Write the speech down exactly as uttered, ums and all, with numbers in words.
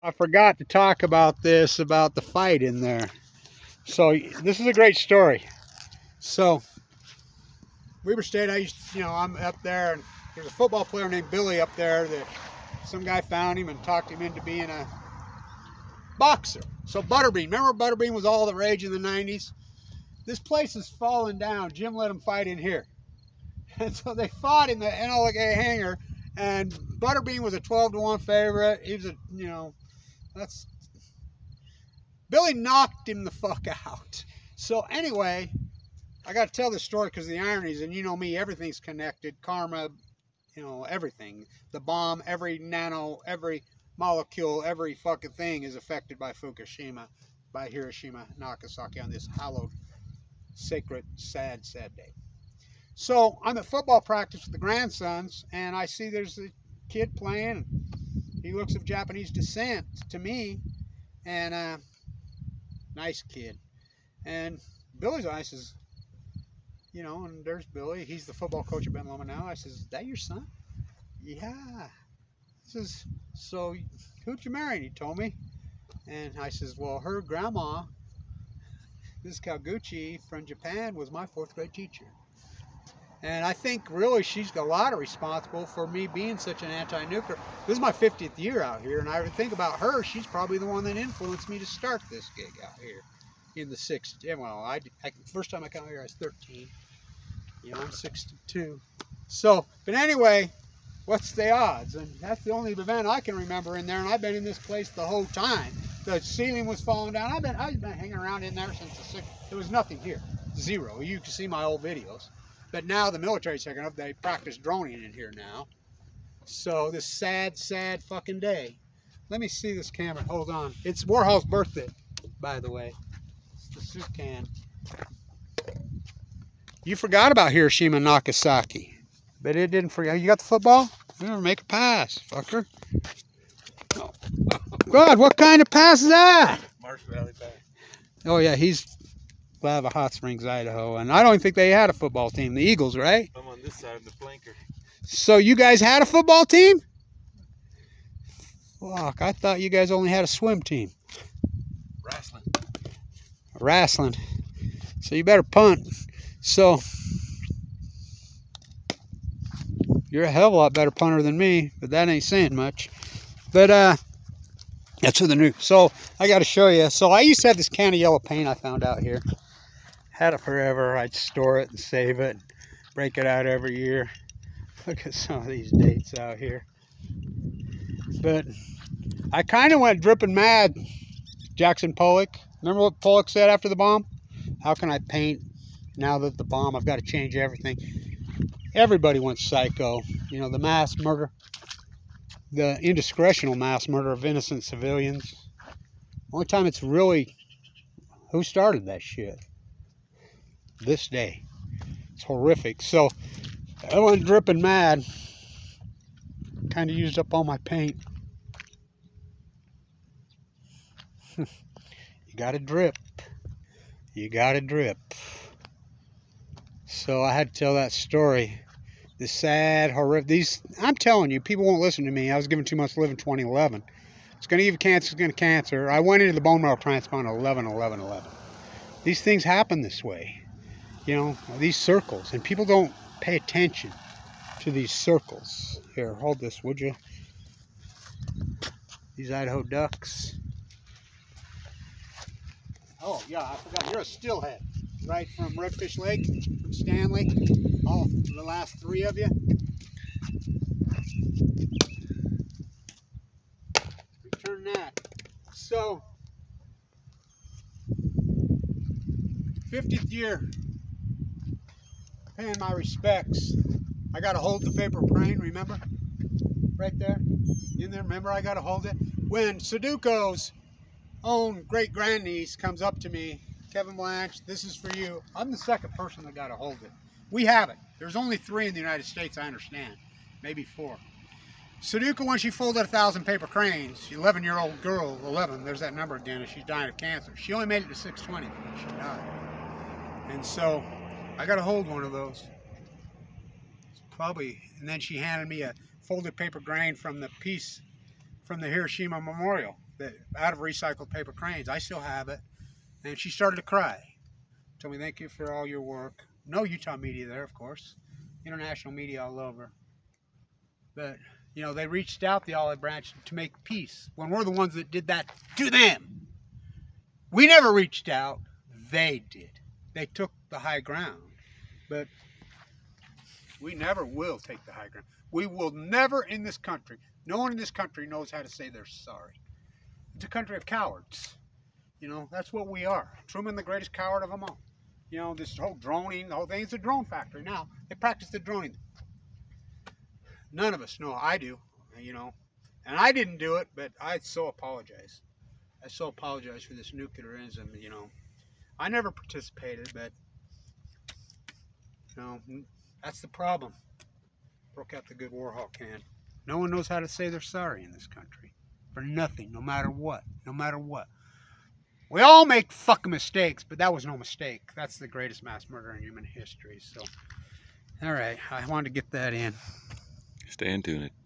I forgot to talk about this, about the fight in there. So this is a great story. So Weber State, I used, you know, I'm up there, and there's a football player named Billy up there that some guy found him and talked him into being a boxer. So Butterbean, remember Butterbean was all the rage in the nineties? This place is falling down. Jim let him fight in here. And so they fought in the N L A hangar, and Butterbean was a twelve to one favorite. He was a, you know, that's, Billy knocked him the fuck out. So anyway, I got to tell this story because the ironies, and you know me, everything's connected. Karma, you know, everything. The bomb, every nano, every molecule, every fucking thing is affected by Fukushima, by Hiroshima, Nagasaki on this hallowed, sacred, sad, sad day. So I'm at football practice with the grandsons, and I see there's a kid playing. He looks of Japanese descent to me, and uh, nice kid. And Billy's eye says, you know, and there's Billy. He's the football coach at Ben Loma now. I says, is that your son? Yeah. He says, so who'd you marry? And he told me. And I says, well, her grandma, Miz Kaguchi from Japan, was my fourth grade teacher. And I think really she's got a lot of responsible for me being such an anti-nuclear. This is my fiftieth year out here, and I would think about her. She's probably the one that influenced me to start this gig out here in the sixties. Well, I, I first time I came out here I was thirteen. You know, I'm sixty-two. So, but anyway, what's the odds? And that's the only event I can remember in there, and I've been in this place the whole time. The ceiling was falling down. I've been, I've been hanging around in there since the sixties. There was nothing here, zero. You can see my old videos. But now the military's taking up. They practice droning in here now. So this sad, sad fucking day. Let me see this camera. Hold on. It's Warhol's birthday, by the way. It's the soup can. You forgot about Hiroshima and Nagasaki, but it didn't forget. You got the football? You never make a pass, fucker. Oh. God, what kind of pass is that? Marsh Valley pass. Oh yeah, he's out of Hot Springs, Idaho, and I don't think they had a football team. The Eagles, right? I'm on this side of the flanker. So you guys had a football team? Fuck, I thought you guys only had a swim team. Wrestling. Wrestling. So you better punt. So you're a hell of a lot better punter than me, but that ain't saying much. But uh, that's for the new. So I got to show you. So I used to have this can of yellow paint I found out here. Had it forever. I'd store it and save it, break it out every year. Look at some of these dates out here. But I kind of went dripping mad. Jackson Pollock. Remember what Pollock said after the bomb? How can I paint now that the bomb? I've got to change everything. Everybody went psycho. You know, the mass murder, the indiscretional mass murder of innocent civilians. Only time it's really, who started that shit? This day. It's horrific. So I went dripping mad. Kind of used up all my paint. You gotta drip. You gotta drip. So I had to tell that story. The sad, horrific. These, I'm telling you, people won't listen to me. I was given two months to live in twenty eleven. It's going to give you cancer. It's going to cancer. I went into the bone marrow transplant eleven eleven eleven. These things happen this way. You know, these circles. And people don't pay attention to these circles. Here, hold this, would you? These Idaho ducks. Oh, yeah, I forgot. You're a steelhead. Right from Redfish Lake, from Stanley. All the last three of you. Return that. So, fiftieth year. Paying my respects. I got to hold the paper crane, remember? Right there. In there, remember I got to hold it? When Sudoku's own great-grandniece comes up to me, Kevin Blanche, this is for you. I'm the second person that got to hold it. We have it. There's only three in the United States, I understand. Maybe four. Sudoku, when she folded a thousand paper cranes, eleven-year-old girl, eleven, there's that number again, and she's dying of cancer. She only made it to six twenty before she died. And so, I got to hold one of those. It's probably, and then she handed me a folded paper crane from the piece from the Hiroshima Memorial. that out of recycled paper cranes. I still have it. And she started to cry. Told me, thank you for all your work. No Utah media there, of course. International media all over. But, you know, they reached out the olive branch to make peace when we're the ones that did that to them. We never reached out. They did. They took the high ground. But we never will take the high ground. We will never in this country, no one in this country knows how to say they're sorry. It's a country of cowards. You know, that's what we are. Truman, the greatest coward of them all. You know, this whole droning, the whole thing, it's a drone factory now. They practice the droning. None of us know. I do, you know. And I didn't do it, but I so apologize. I so apologize for this nuclearism, you know. I never participated, but, you know, that's the problem. Broke out the good Warhol can. No one knows how to say they're sorry in this country. For nothing, no matter what. No matter what. We all make fucking mistakes, but that was no mistake. That's the greatest mass murder in human history. So, all right, I wanted to get that in. Stay in tune it.